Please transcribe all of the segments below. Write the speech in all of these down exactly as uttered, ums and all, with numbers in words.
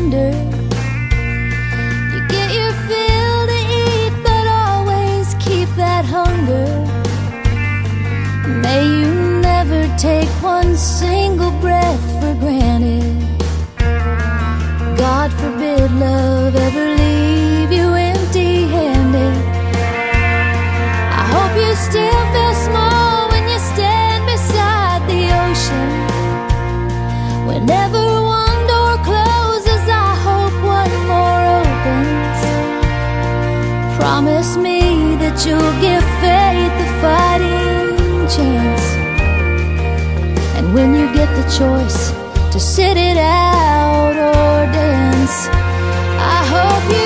tender. You get your fill to eat, but always keep that hunger. May you never take one single breath for granted. God forbid love ever leave you empty-handed. I hope you still feel small when you stand beside the ocean. Whenever one door closes, I hope one more opens. Promise me that you'll give faith a fighting chance. And when you get the choice to sit it out or dance, I hope you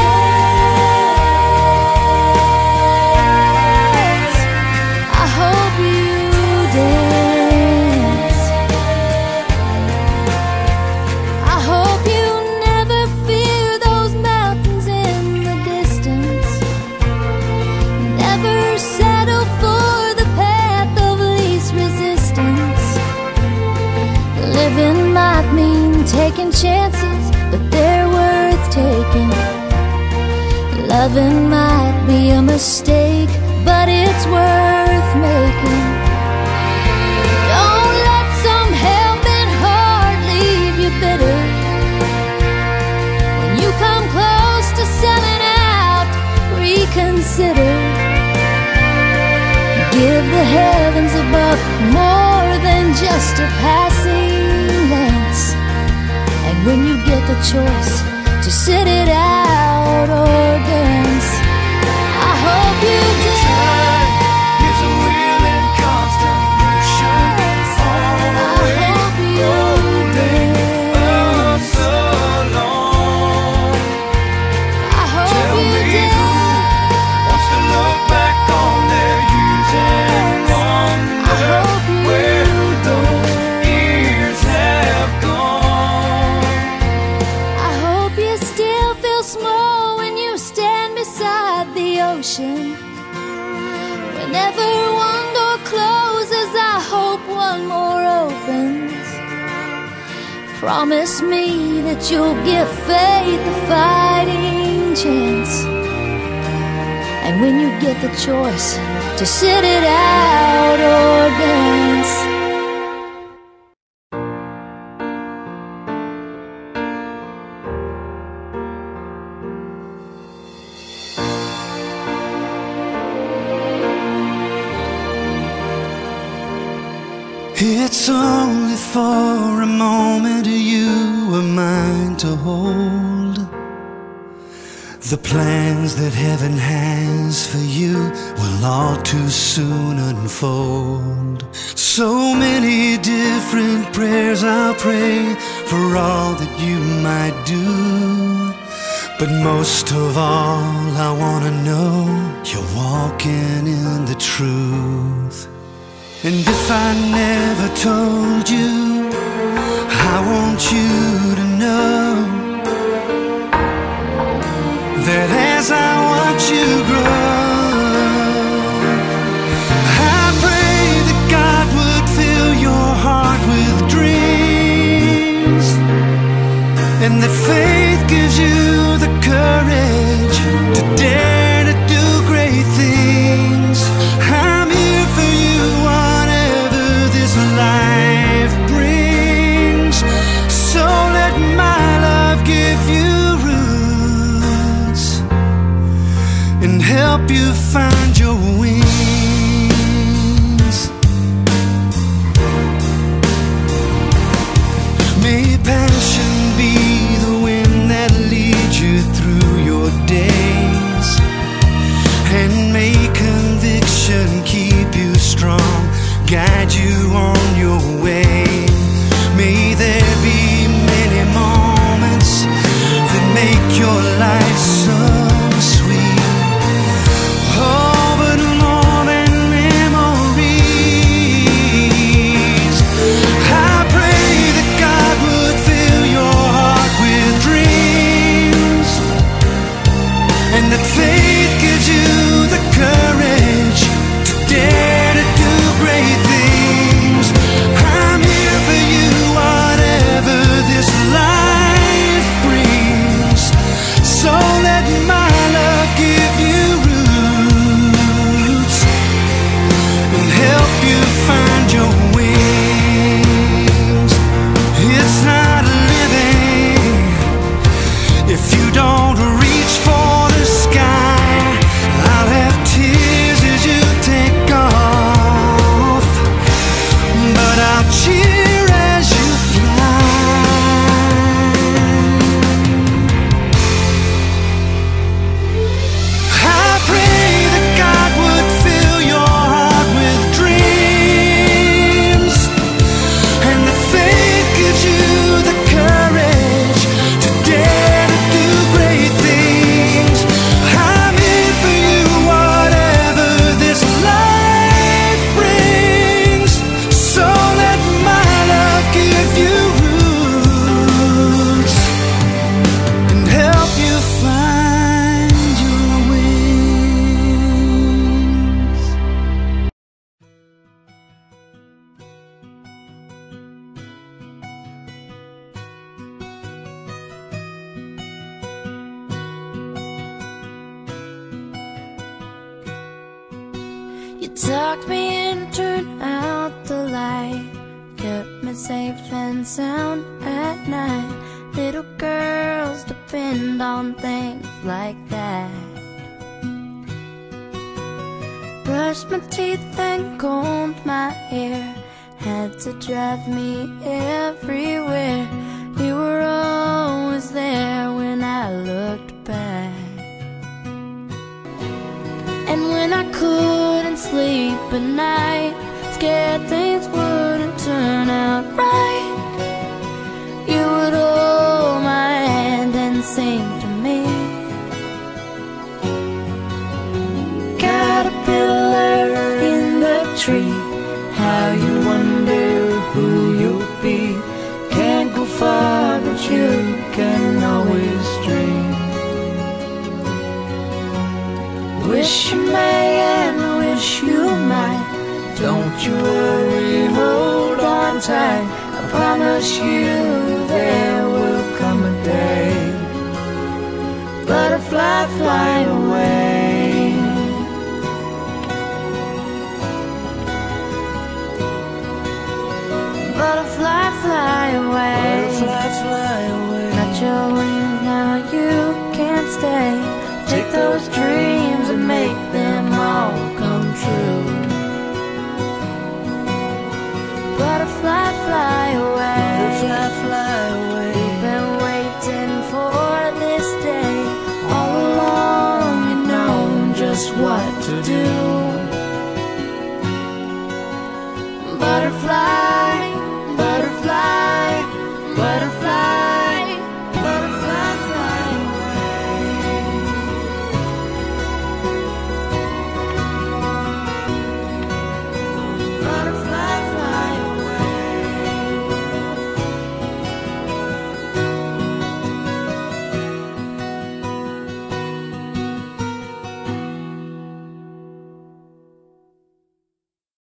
dance. I hope you dance. I hope you never fear those mountains in the distance. Never settle for the path of least resistance. Living might mean taking chances, but they're worth taking. Loving might be a mistake, but it's worth making. Don't let some helping heart leave you bitter. When you come close to selling out, reconsider. Give the heavens above more than just a passing glance. And when you get the choice to sit it out or dance, I hope you dance. Time is a wheel in constant motion, always rolling us along. I hope Tell you me dance. who wants to look back on their years and I hope wonder you where those dance. years have gone. I hope you still feel small when you stand beside the ocean. Whenever one door closes, I hope one more opens. Promise me that you'll give faith a fighting chance. And when you get the choice to sit it out or dance, It's only for a moment you are mine to hold. The plans that heaven has for you will all too soon unfold. So many different prayers I'll pray for all that you might do. But most of all, I wanna know you're walking in the truth. And if I never told you, I want you to know that as I watch you grow, I pray that God would fill your heart with dreams, and that faith gives you the courage to dare to do great things. I'm here for you, whatever this life brings. So let my love give you roots and help you find your wings. May passion be the wind that leads you through your days, and may conviction keep you strong, guide you on your way. May there be many moments that make your life so sweet. Oh, but Tucked me in, turned out the light, kept me safe and sound at night. Little girls depend on things like that. Brushed my teeth and combed my hair, had to drive me everywhere. You were always there when I looked back. And when I couldn't sleep at night, scared things wouldn't turn out right, you would hold my hand and sing to me. Caterpillar in the tree, how you wonder who you'll be. Can't go far, but you can always dream. Wish you may and wish you might. Don't you worry, hold on tight. I promise you there will come a day. Butterfly, fly away. Butterfly, fly away. Butterfly, fly away. Got your wings, now you can't stay. Take those dreams